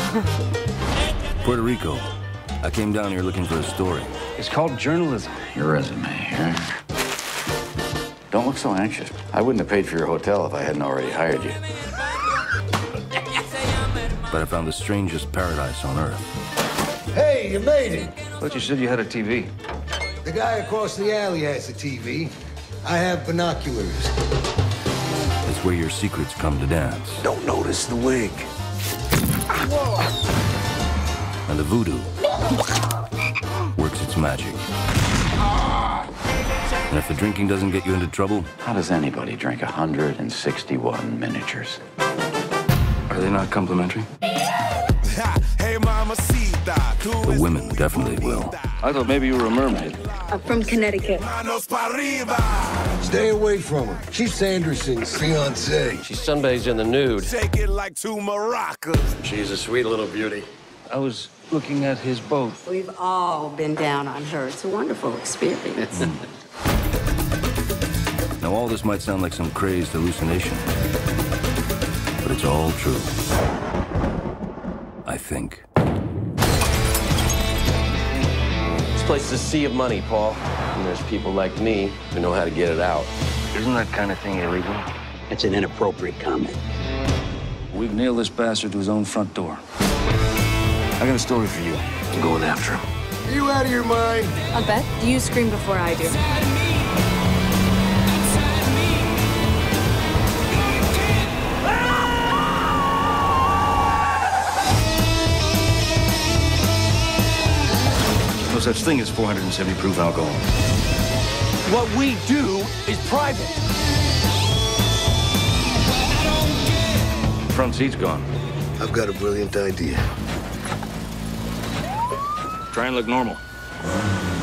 Puerto Rico. I came down here looking for a story. It's called journalism. Your resume here. Don't look so anxious. I wouldn't have paid for your hotel if I hadn't already hired you. But I found the strangest paradise on Earth. Hey, you made it. But you said you had a TV. The guy across the alley has a TV. I have binoculars. It's where your secrets come to dance. Don't notice the wig. And the voodoo works its magic. And if the drinking doesn't get you into trouble... How does anybody drink 161 miniatures? Are they not complimentary? The women definitely will. I thought maybe you were a mermaid. I'm from Connecticut. Stay away from her. She's Sanderson's fiancée. She sunbathes in the nude. Take it like two maracas. She's a sweet little beauty. I was looking at his boat. We've all been down on her. It's a wonderful experience. Now, all this might sound like some crazed hallucination, but it's all true. I think. This place is a sea of money, Paul. And there's people like me who know how to get it out. Isn't that kind of thing illegal? It's an inappropriate comment. We've nailed this bastard to his own front door. I got a story for you. I'm going after him. Are you out of your mind? I bet you scream before I do. No such thing as 470 proof alcohol. What we do is private. Front seat's gone. I've got a brilliant idea. Try and look normal.